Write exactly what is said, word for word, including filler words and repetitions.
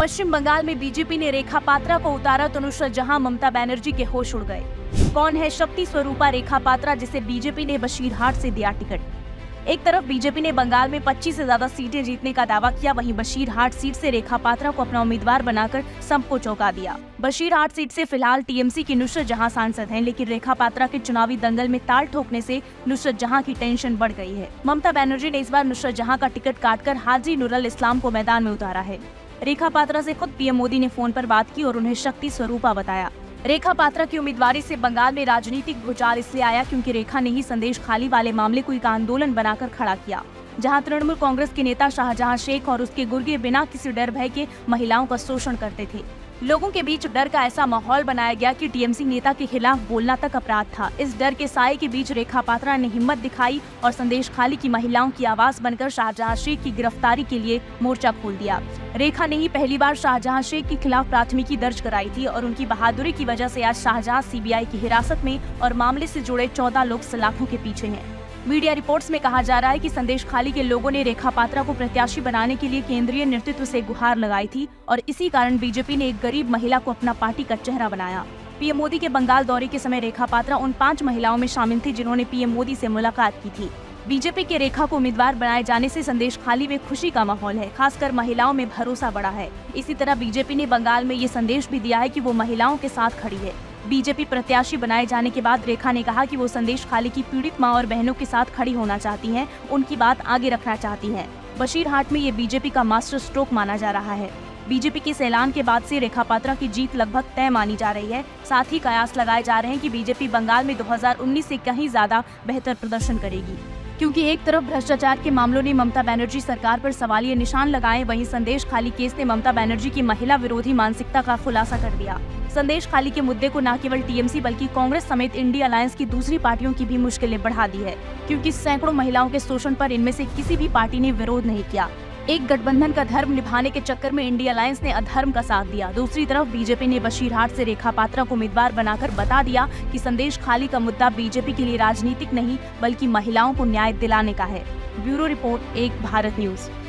पश्चिम बंगाल में बीजेपी ने रेखा पात्रा को उतारा तो नुसरत जहां ममता बनर्जी के होश उड़ गए। कौन है शक्ति स्वरूपा रेखा पात्रा जिसे बीजेपी ने बशीरहाट से दिया टिकट? एक तरफ बीजेपी ने बंगाल में पच्चीस से ज्यादा सीटें जीतने का दावा किया, वहीं बशीरहाट सीट से रेखा पात्रा को अपना उम्मीदवार बनाकर सबको चौंका दिया। बशीरहाट सीट से फिलहाल टीएमसी की नुसरत जहां सांसद हैं, लेकिन रेखा पात्रा के चुनावी दंगल में ताल ठोकने से नुसरत जहां की टेंशन बढ़ गई है। ममता बनर्जी ने इस बार नुसरत जहां का टिकट काटकर हाजी नूरुल इस्लाम को मैदान में उतारा है। रेखा पात्रा से खुद पीएम मोदी ने फोन पर बात की और उन्हें शक्ति स्वरूपा बताया। रेखा पात्रा की उम्मीदवारी से बंगाल में राजनीतिक भूचाल इसलिए आया क्योंकि रेखा ने ही संदेश खाली वाले मामले को एक आंदोलन बनाकर खड़ा किया, जहां तृणमूल कांग्रेस के नेता शाहजहां शेख और उसके गुर्गे बिना किसी डर भय के महिलाओं का शोषण करते थे। लोगों के बीच डर का ऐसा माहौल बनाया गया कि टीएमसी नेता के खिलाफ बोलना तक अपराध था। इस डर के साए के बीच रेखा पात्रा ने हिम्मत दिखाई और संदेश खाली की महिलाओं की आवाज बनकर शाहजहां शेख की गिरफ्तारी के लिए मोर्चा खोल दिया। रेखा ने ही पहली बार शाहजहां शेख के खिलाफ प्राथमिकी दर्ज कराई थी और उनकी बहादुरी की वजह से आज शाहजहां सीबीआई की हिरासत में और मामले से जुड़े चौदह लोग सलाखों के पीछे हैं। मीडिया रिपोर्ट्स में कहा जा रहा है कि संदेश खाली के लोगों ने रेखा पात्रा को प्रत्याशी बनाने के लिए केंद्रीय नेतृत्व से गुहार लगाई थी और इसी कारण बीजेपी ने एक गरीब महिला को अपना पार्टी का चेहरा बनाया। पीएम मोदी के बंगाल दौरे के समय रेखा पात्रा उन पांच महिलाओं में शामिल थी जिन्होंने पीएम मोदी से मुलाकात की थी। बीजेपी के रेखा को उम्मीदवार बनाए जाने से संदेश खाली में खुशी का माहौल है, खासकर महिलाओं में भरोसा बढ़ा है। इसी तरह बीजेपी ने बंगाल में ये संदेश भी दिया है कि वो महिलाओं के साथ खड़ी है। बीजेपी प्रत्याशी बनाए जाने के बाद रेखा ने कहा कि वो संदेश खाली की पीड़ित मां और बहनों के साथ खड़ी होना चाहती हैं, उनकी बात आगे रखना चाहती हैं। बशीरहाट में ये बीजेपी का मास्टर स्ट्रोक माना जा रहा है। बीजेपी के इस ऐलान के बाद से रेखा पात्रा की जीत लगभग तय मानी जा रही है। साथ ही कयास लगाए जा रहे हैं कि बीजेपी बंगाल में दो हज़ार उन्नीस से कहीं ज्यादा बेहतर प्रदर्शन करेगी, क्योंकि एक तरफ भ्रष्टाचार के मामलों ने ममता बनर्जी सरकार पर सवालिया निशान लगाए, वहीं संदेश खाली केस ने ममता बनर्जी की महिला विरोधी मानसिकता का खुलासा कर दिया। संदेश खाली के मुद्दे को न केवल टीएमसी बल्कि कांग्रेस समेत इंडिया अलायंस की दूसरी पार्टियों की भी मुश्किलें बढ़ा दी है, क्योंकि सैकड़ों महिलाओं के शोषण पर इनमें से किसी भी पार्टी ने विरोध नहीं किया। एक गठबंधन का धर्म निभाने के चक्कर में इंडिया अलायंस ने अधर्म का साथ दिया। दूसरी तरफ बीजेपी ने बशीरहाट से रेखा पात्रा को उम्मीदवार बनाकर बता दिया कि संदेश खाली का मुद्दा बीजेपी के लिए राजनीतिक नहीं बल्कि महिलाओं को न्याय दिलाने का है। ब्यूरो रिपोर्ट, एक भारत न्यूज।